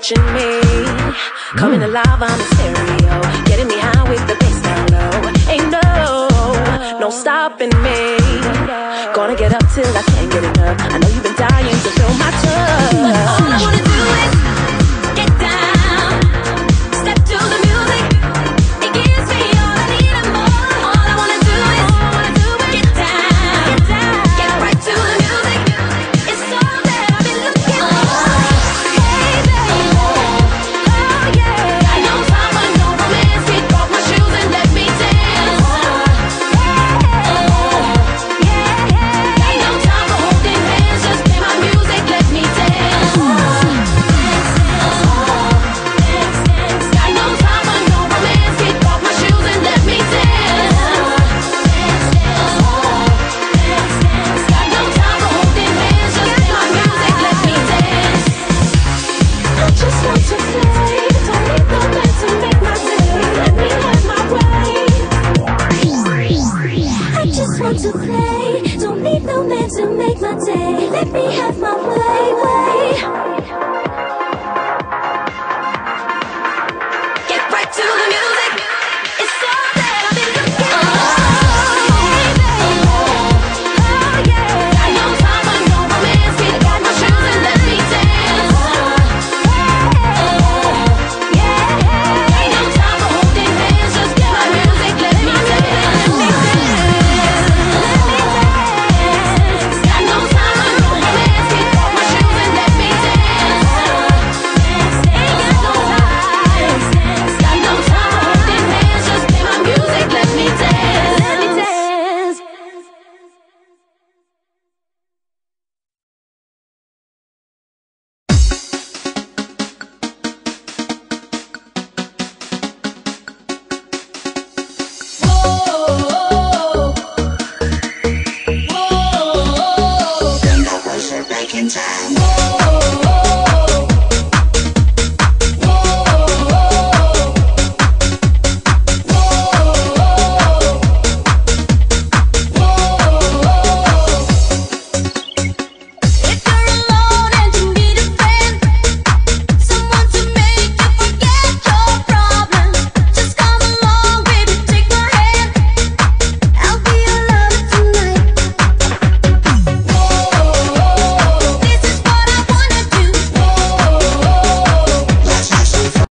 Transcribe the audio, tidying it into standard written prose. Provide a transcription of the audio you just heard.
watching me, coming alive on the stereo, getting me high with the bass down low. Ain't no stopping me. Gonna get up till I can't get enough. I know you've been dying to feel my touch. All I wanna do is get down, step to the music. It gives me all I need and more. All I wanna do is get down, get right to the music. It's all that I've been looking for. Hey baby, oh yeah. Got no time for no romance. Kick off my shoes and let me dance. Got no time for holding hands. Just play my music, let me dance. Got no time for no romance. Kick off my shoes and let me dance. Got no time for holding hands. Just play my music, let me dance. I just want to play. Don't need no man to make my day. Let me have my way. I just want to play. Don't need no man to make my day.